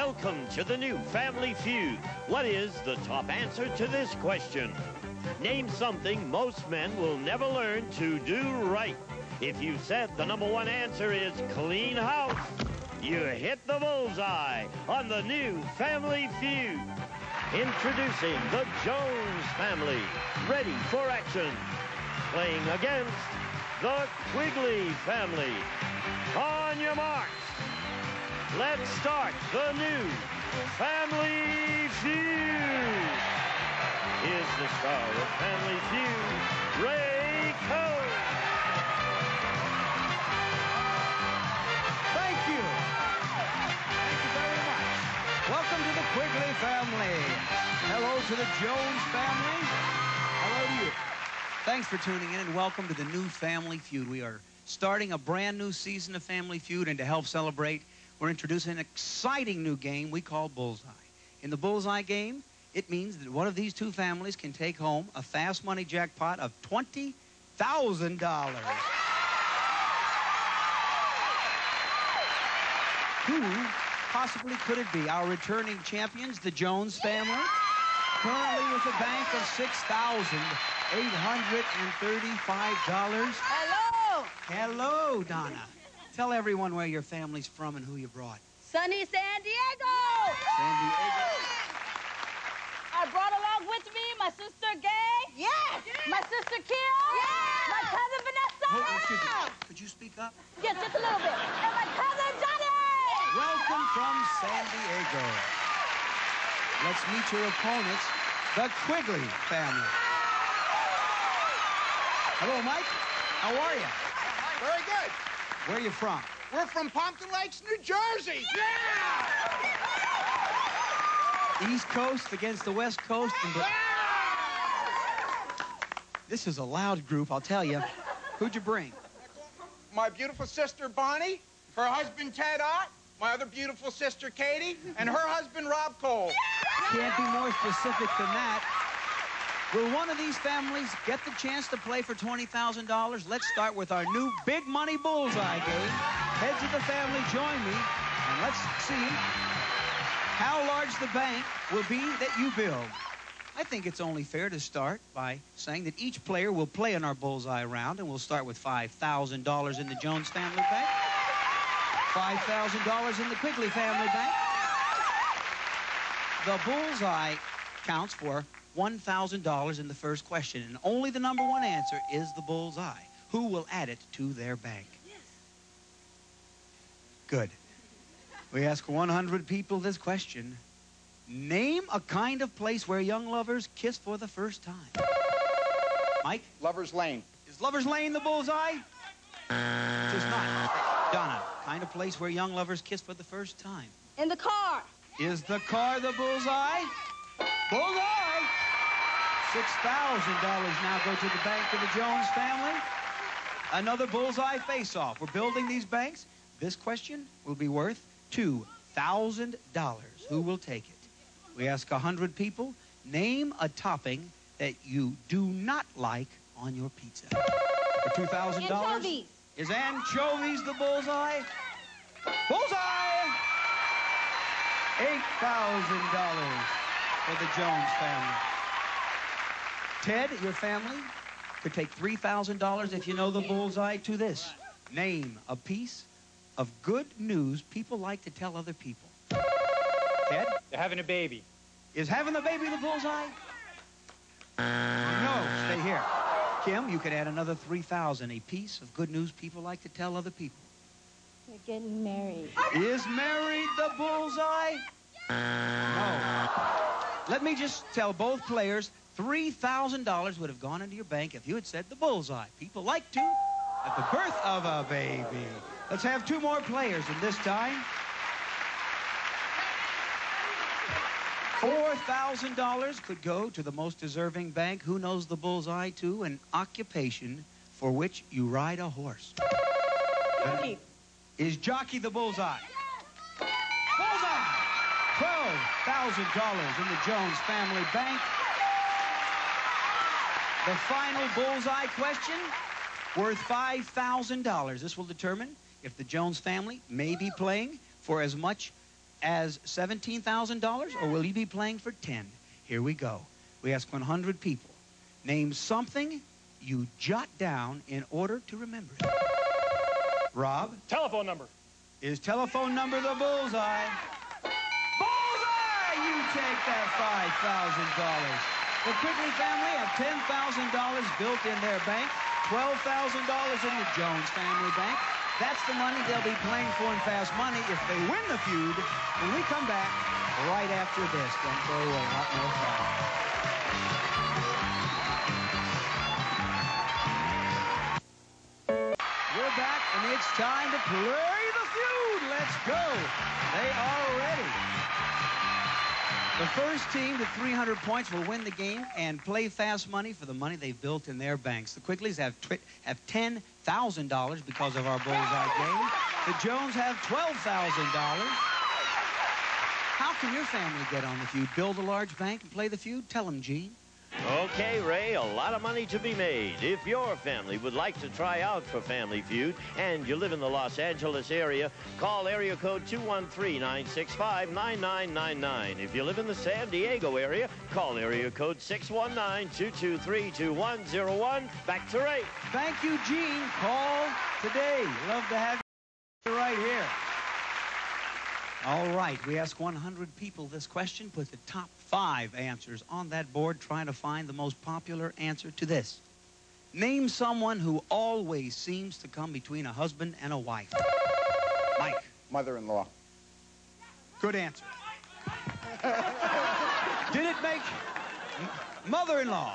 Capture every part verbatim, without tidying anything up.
Welcome to the new Family Feud. What is the top answer to this question? Name something most men will never learn to do right. If you said the number one answer is clean house, you hit the bullseye on the new Family Feud. Introducing the Jones family, ready for action. Playing against the Quigley family. On your marks. Let's start the new Family Feud. Is the star of Family Feud, Ray Coe. Thank you. Thank you very much. Welcome to the Quigley family. Hello to the Jones family. Hello to you. Thanks for tuning in and welcome to the new Family Feud. We are starting a brand new season of Family Feud, and to help celebrate, we're introducing an exciting new game we call Bullseye. In the Bullseye game, it means that one of these two families can take home a fast money jackpot of twenty thousand dollars. Who possibly could it be? Our returning champions, the Jones family, currently with a bank of six thousand eight hundred thirty-five dollars. Hello! Hello, Donna. Tell everyone where your family's from and who you brought. Sunny San Diego! San Diego. I brought along with me my sister Gay. Yes! My sister Kim. Yes! My cousin Vanessa. Oh, excuse me. Could you speak up? Yes, just a little bit. And my cousin Johnny! Welcome from San Diego. Let's meet your opponents, the Quigley family. Hello, Mike. How are you? Very good. Where are you from? We're from Pompton Lakes, New Jersey. Yeah! East Coast against the West Coast. And Yeah! this is a loud group, I'll tell you. Who'd you bring? My beautiful sister, Bonnie, her husband, Ted Ott, my other beautiful sister, Katie, and her husband, Rob Cole. Can't be more specific than that. Will one of these families get the chance to play for twenty thousand dollars? Let's start with our new big money bullseye game. Heads of the family, join me, and let's see how large the bank will be that you build. I think it's only fair to start by saying that each player will play in our bullseye round, and we'll start with five thousand dollars in the Jones family bank, five thousand dollars in the Quigley family bank. The bullseye counts for one thousand dollars in the first question, and only the number one answer is the bullseye. Who will add it to their bank? Yes. Good. We ask one hundred people this question. Name a kind of place where young lovers kiss for the first time. Mike? Lover's Lane. Is Lover's Lane the bullseye? It is not. Donna, kind of place where young lovers kiss for the first time. In the car. Is the car the bullseye? Bullseye! six thousand dollars now go to the bank of the Jones family. Another bullseye face-off. We're building these banks. This question will be worth two thousand dollars. Who will take it? We ask one hundred people, name a topping that you do not like on your pizza. For two thousand dollars. Anchovies. Is anchovies the bullseye? Bullseye! eight thousand dollars for the Jones family. Ted, your family could take three thousand dollars if you know the bullseye to this. Name a piece of good news people like to tell other people. Ted? They're having a baby. Is having the baby the bullseye? No, stay here. Kim, you could add another three thousand dollars. A piece of good news people like to tell other people. We're getting married. Is married the bullseye? No. Let me just tell both players, three thousand dollars would have gone into your bank if you had said the bullseye. People like to at the birth of a baby. Let's have two more players, and this time, four thousand dollars could go to the most deserving bank. Who knows the bullseye to? An occupation for which you ride a horse. Jockey. Is jockey the bullseye? Bullseye! twelve thousand dollars in the Jones family bank. The final bullseye question, worth five thousand dollars. This will determine if the Jones family may be playing for as much as seventeen thousand dollars, or will you be playing for ten? Here we go. We ask one hundred people. Name something you jot down in order to remember it. Rob? Telephone number. Is telephone number the bullseye? Bullseye! You take that five thousand dollars. The Quigley family have ten thousand dollars built in their bank, twelve thousand dollars in the Jones family bank. That's the money they'll be playing for in Fast Money if they win the feud when we come back right after this. Don't go away. A lot more fun. We're back, and it's time to play the feud. Let's go. They are ready. The first team to three hundred points will win the game and play Fast Money for the money they've built in their banks. The Quigleys have have ten thousand dollars because of our bullseye game. The Jones have twelve thousand dollars. How can your family get on the feud? Build a large bank and play the feud? Tell them, Gene. Okay, Ray, a lot of money to be made. If your family would like to try out for Family Feud and you live in the Los Angeles area, call area code two one three, nine six five, nine nine nine nine. If you live in the San Diego area, call area code six one nine, two two three, two one zero one. Back to Ray. Thank you, Gene. Call today. Love to have you right here. All right, we ask one hundred people this question. Put the top five answers on that board, trying to find the most popular answer to this. Name someone who always seems to come between a husband and a wife. Mike. Mother-in-law. Good answer. Did it make mother-in-law?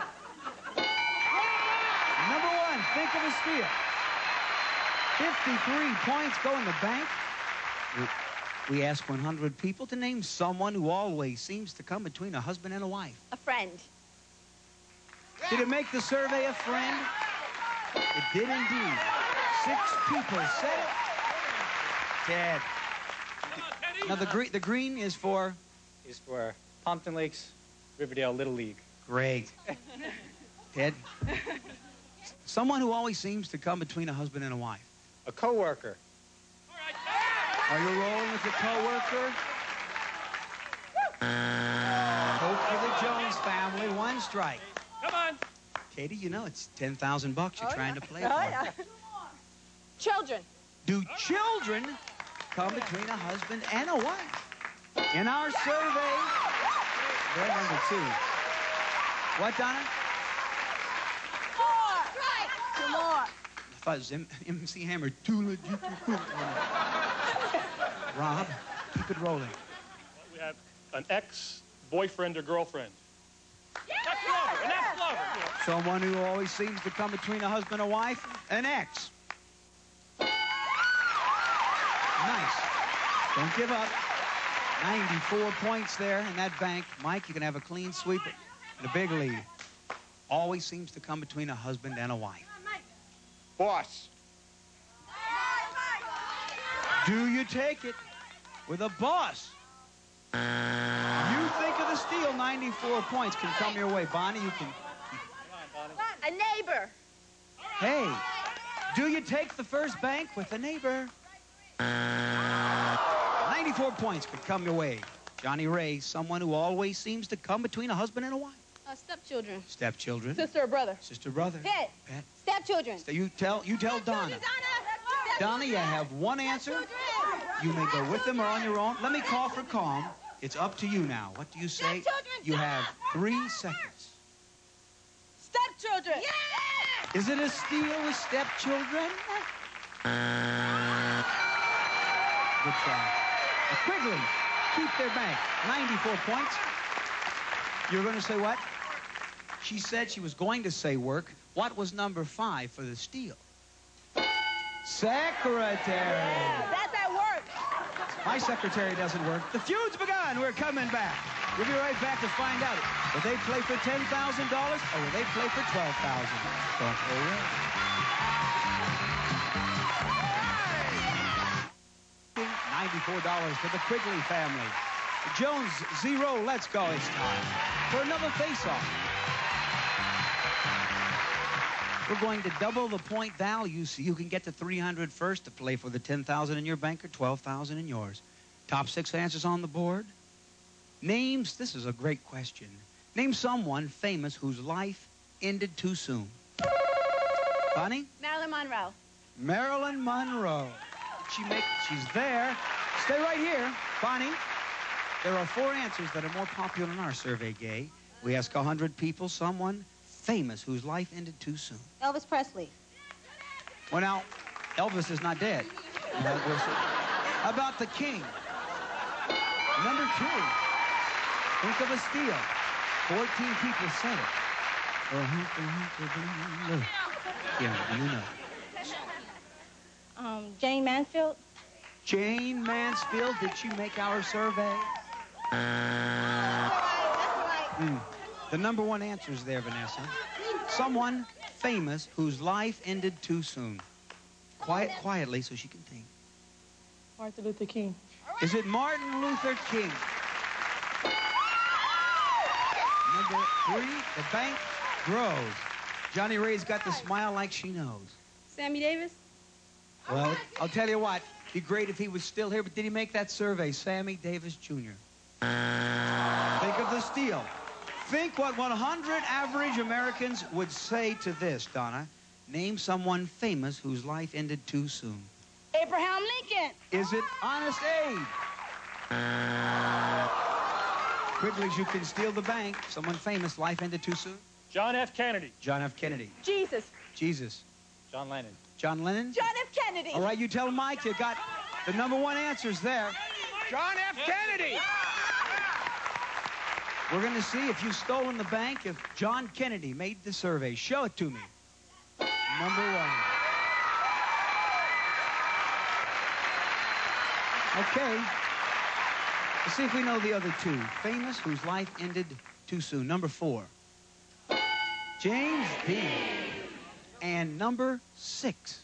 Number one, think of a steal. fifty-three points go in the bank. We ask one hundred people to name someone who always seems to come between a husband and a wife. A friend. Did it make the survey a friend? It did indeed. Six people said it. Ted. Now, the, gre the green is for? Is for Pompton Lakes, Riverdale Little League. Great. Ted? Someone who always seems to come between a husband and a wife. A coworker. Are you rolling with your coworker? Hope for the Jones family. One strike. Come on. Katie, you know it's ten thousand bucks you're Oh, trying yeah. to play Oh, for. yeah. Children. Do children come between a husband and a wife? In our survey, they're number two. What, Donna? Four. Two more. I thought it was M MC Hammer. Tula, Rob, keep it rolling. We have an ex-boyfriend or girlfriend. Ex-lover, an ex-lover. Yeah. Someone who always seems to come between a husband and a wife, an ex. Nice. Don't give up. ninety-four points there in that bank. Mike, you can have a clean sweep and a big lead. Always seems to come between a husband and a wife. Boss. Do you take it with a boss? You think of the steal. ninety-four points can come your way. Bonnie, you can... A neighbor. Hey, do you take the first bank with a neighbor? ninety-four points could come your way. Johnny Ray, someone who always seems to come between a husband and a wife. Uh, stepchildren. Stepchildren. Sister or brother. Sister, brother. Pet. Pet. Stepchildren. So you tell, you tell Donna. Donna, you have one answer. You may go with them or on your own. Let me call for calm. It's up to you now. What do you say? You have three seconds. Stepchildren. Yeah! Is it a steal with stepchildren? Good try. A Quigley, keep their bank. ninety-four points. You're going to say what? She said she was going to say work. What was number five for the steal? Secretary. That's at work. My secretary doesn't work. The feud's begun. We're coming back. We'll be right back to find out. Will they play for ten thousand dollars or will they play for twelve thousand dollars? Don't go away. ninety-four dollars for the Quigley family. Jones, zero. Let's go. It's time for another face-off. We're going to double the point value so you can get to three hundred first to play for the ten thousand in your bank or twelve thousand in yours. Top six answers on the board. Names, this is a great question. Name someone famous whose life ended too soon. Bonnie? Marilyn Monroe. Marilyn Monroe. She make, she's there. Stay right here. Bonnie, there are four answers that are more popular in our survey, Gay. We ask one hundred people, someone famous whose life ended too soon. Elvis Presley. Well, now, Elvis is not dead. How about the King? Number two. Think of a steal. fourteen people said it. Yeah, you know. Um, Jane Mansfield. Jane Mansfield, did she make our survey? That's right. Mm. The number one answer is there, Vanessa. Someone famous whose life ended too soon. Quiet, quietly, so she can think. Martin Luther King. Is it Martin Luther King? Number three, the bank grows. Johnny Ray's got the smile like she knows. Sammy Davis. Well, I'll tell you what, it'd be great if he was still here, but did he make that survey? Sammy Davis Junior Think of the steal. Think what one hundred average Americans would say to this, Donna. Name someone famous whose life ended too soon. Abraham Lincoln. Is it Honest Abe? Quigley's, you can steal the bank. Someone famous, life ended too soon. John F. Kennedy. John F. Kennedy. Jesus. Jesus. John Lennon. John Lennon? John F. Kennedy. All right, you tell Mike you got the number one answers there. John F. Kennedy. We're going to see if you've stolen the bank, if John Kennedy made the survey. Show it to me. Number one. Okay. Let's see if we know the other two. Famous whose life ended too soon. Number four. James Dean. And number six.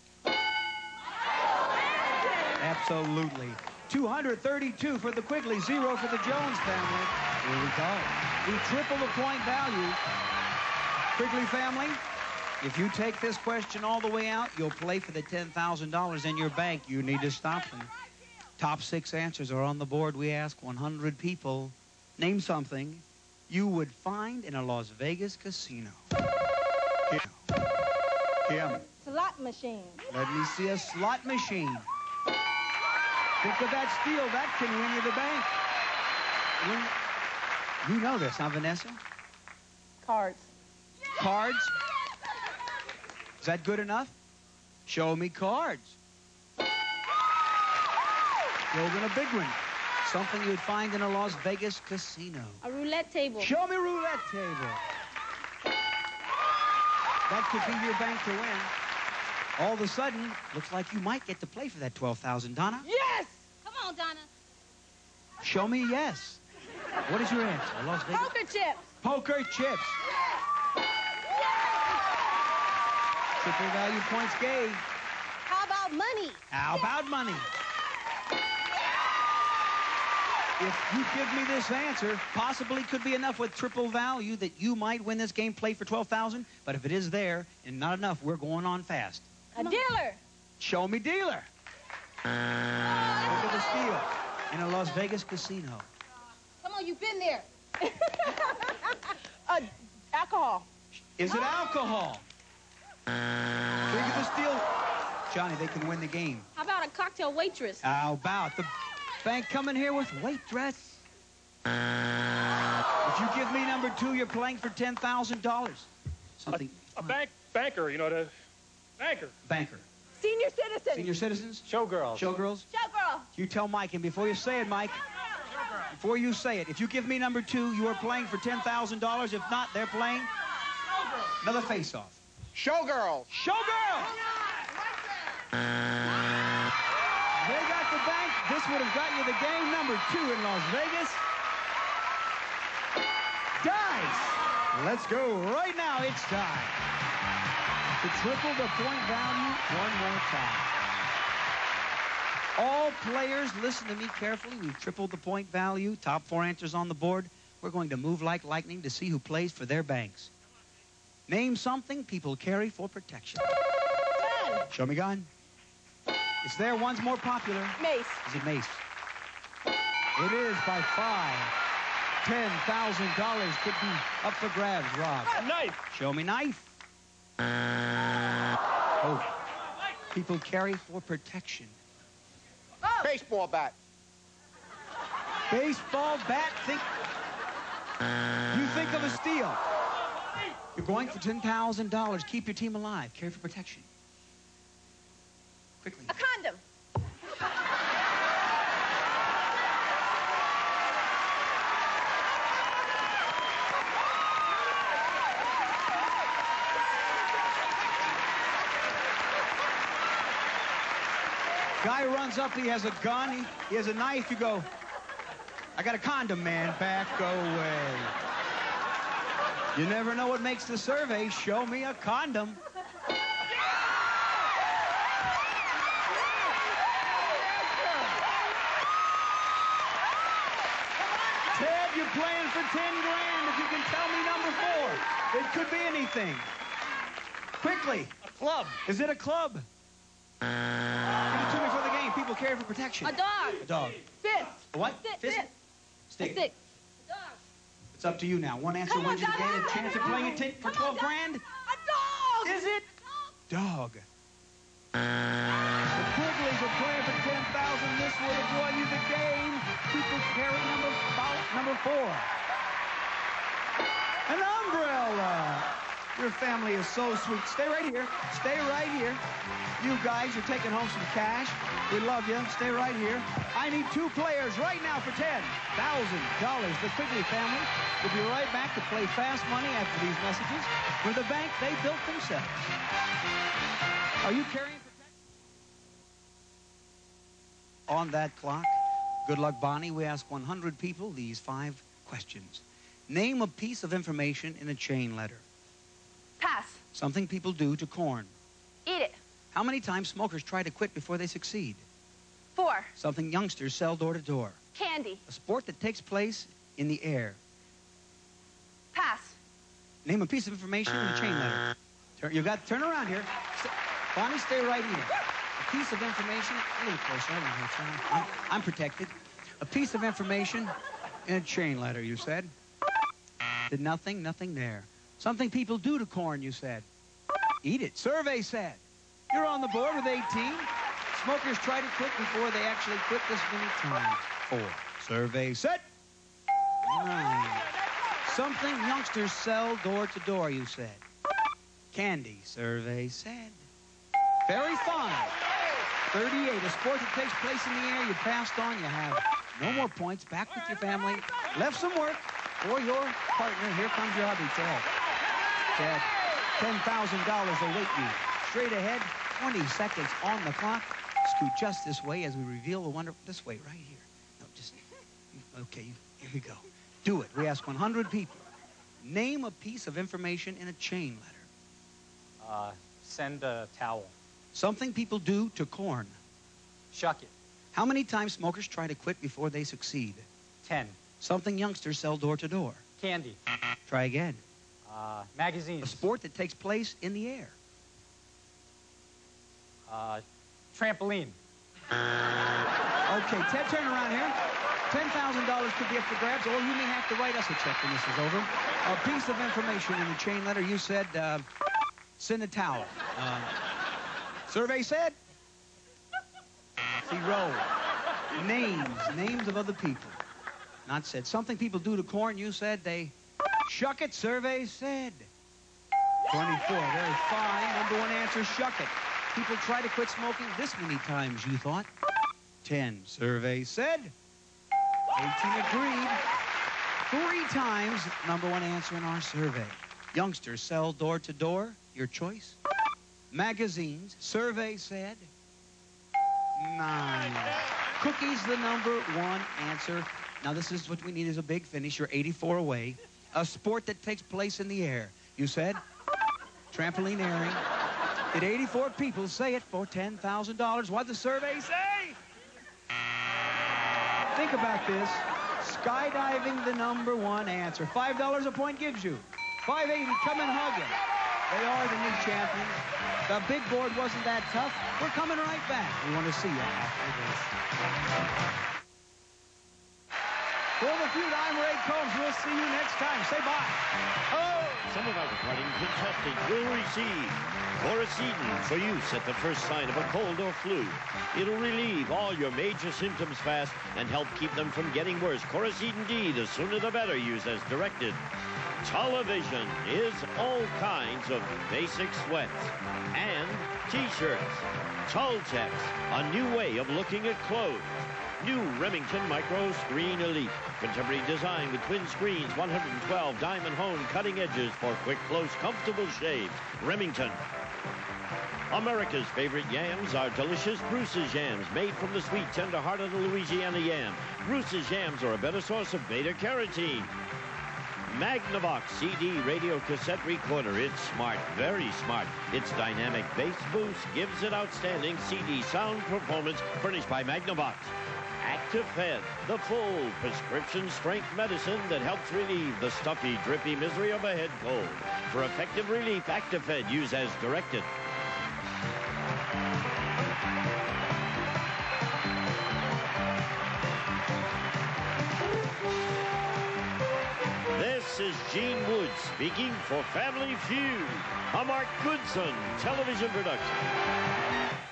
Absolutely. two hundred thirty-two for the Quigley, zero for the Jones family. Here we go. We triple the point value. Quigley family, if you take this question all the way out, you'll play for the ten thousand dollars in your bank. You need to stop them. Top six answers are on the board. We ask one hundred people, name something you would find in a Las Vegas casino. Kim. Kim. Slot machine. Let me see a slot machine. Think of that steal. That can win you the bank. Win. You know this, huh, Vanessa? Cards. Cards? Is that good enough? Show me cards. Building a big one. Something you'd find in a Las Vegas casino. A roulette table. Show me roulette table. That could be your bank to win. All of a sudden, looks like you might get to play for that twelve thousand dollars. Donna? Yes! Come on, Donna. Show me yes. What is your answer? Las Vegas? Poker chips. Poker chips. Triple value points gave. How about money? How about money? If you give me this answer, possibly could be enough with triple value that you might win this game, play for twelve thousand dollars. But if it is there and not enough, we're going on fast. A dealer. Show me dealer. Look at the steal in a Las Vegas casino. Come on, you've been there. uh, alcohol. Is it alcohol? Look at the steal. Johnny, they can win the game. How about a cocktail waitress? How about the bank coming here with waitress? If you give me number two, you're playing for ten thousand dollars. Something. A, a bank banker, you know, the banker. Banker. Senior citizen. Senior citizens? Showgirls. Showgirls? Showgirl. You tell Mike, and before you say it, Mike, before you say it, if you give me number two, you are playing for ten thousand dollars. If not, they're playing another face-off. Showgirls. Showgirls! They got the bank. This would have got you the game number two in Las Vegas. Dice. Let's go right now. It's time. To triple the point value one more time. All players, listen to me carefully. We've tripled the point value. Top four answers on the board. We're going to move like lightning to see who plays for their banks. Name something people carry for protection. Gun. Show me gun. It's there. One's more popular. Mace. Is it mace? It is by five. ten thousand dollars could be up for grabs, Rob. A knife. Show me knife. Oh, people carry for protection. Baseball bat. Baseball bat, think... You think of a steal. You're going for ten thousand dollars. Keep your team alive. Carry for protection. Quickly. A condom. Guy runs up, he has a gun, he, he has a knife, you go, I got a condom, man, back away. You never know what makes the survey. Show me a condom. Ted, you're playing for ten grand if you can tell me number four. It could be anything. Quickly. A club. Is it a club? Give it to me for the game. People carry for protection. A dog. A dog. Fist. A what? Fist. Fist? Fist. Stick. Stick. A dog. It's up to you now. One answer Come on, wins you the Dad. game. A chance of playing it for Come on, twelve Dad. grand. A dog. Is it? Dog. The Quigleys are playing for ten thousand. This would have won you the game. People carry number five, number four. An umbrella. Your family is so sweet. Stay right here. Stay right here. You guys are taking home some cash. We love you. Stay right here. I need two players right now for ten thousand dollars. The Quigley family will be right back to play fast money after these messages with the bank they built themselves. Are you carrying protection? On that clock, good luck, Bonnie. We ask one hundred people these five questions. Name a piece of information in a chain letter. Pass. Something people do to corn. Eat it. How many times smokers try to quit before they succeed? Four. Something youngsters sell door to door. Candy. A sport that takes place in the air. Pass. Name a piece of information in a chain letter. Turn, you got to turn around here. St Bonnie, stay right here. A piece of information. A little closer. I don't know. I'm, I'm protected. A piece of information in a chain letter, you said. Did nothing, nothing there. Something people do to corn, you said. Eat it. Survey said. You're on the board with eighteen. Smokers try to quit before they actually quit this many times. Four. Survey said. Nine. Something youngsters sell door to door, you said. Candy. Survey said. Very fine. thirty-eight. A sport that takes place in the air. You passed on. You have no more points. Back with your family. Left some work for your partner. Here comes your hubby, Ted. Ted, ten thousand dollars await you. Straight ahead, twenty seconds on the clock. Scoot just this way as we reveal the wonder. This way, right here. No, just, okay, here we go. Do it. We ask one hundred people. Name a piece of information in a chain letter. Uh, send a towel. Something people do to corn. Shuck it. How many times smokers try to quit before they succeed? Ten. Something youngsters sell door to door. Candy. Try again. Uh, A magazines. sport that takes place in the air. Uh, trampoline. Okay, Ted, turn around here. ten thousand dollars could be up for grabs, or you may have to write us a check when this is over. A piece of information in the chain letter. You said, uh, send a towel. Uh, survey said? Zero. Names. Names of other people. Not said. Something people do to corn. You said they shuck it. Survey said. twenty-four. Very fine. Number one answer, shuck it. People try to quit smoking this many times, you thought. ten. Survey said. eighteen agreed. Three times, number one answer in our survey. Youngsters sell door to door. Your choice. Magazines. Survey said. Nine. Cookies, the number one answer. Now, this is what we need is a big finish. You're eighty-four away. A sport that takes place in the air. You said? Trampoline airing. Did eighty-four people say it for ten thousand dollars? What'd the survey say? Think about this. Skydiving, the number one answer. five dollars a point gives you. five eighty, come and hug him. They are the new champions. The big board wasn't that tough. We're coming right back. We want to see you after this. For the feud, I'm Ray Combs. We'll see you next time. Say bye. Oh! Some of our departing contestants will receive Coricidin for use at the first sign of a cold or flu. It'll relieve all your major symptoms fast and help keep them from getting worse. Coricidin D, the sooner the better, use as directed. Television is all kinds of basic sweats and T-shirts. Tultex, a new way of looking at clothes. New Remington Micro Screen Elite. Contemporary design with twin screens, one hundred twelve diamond hone cutting edges for quick, close, comfortable shaves. Remington. America's favorite yams are delicious Bruce's yams, made from the sweet, tender-hearted Louisiana yam. Bruce's yams are a better source of beta-carotene. Magnavox C D radio cassette recorder. It's smart, very smart. Its dynamic bass boost gives it outstanding C D sound performance, furnished by Magnavox. ActiFed, the full prescription strength medicine that helps relieve the stuffy, drippy misery of a head cold. For effective relief, ActiFed, use as directed. This is Gene Woods speaking for Family Feud, a Mark Goodson television production.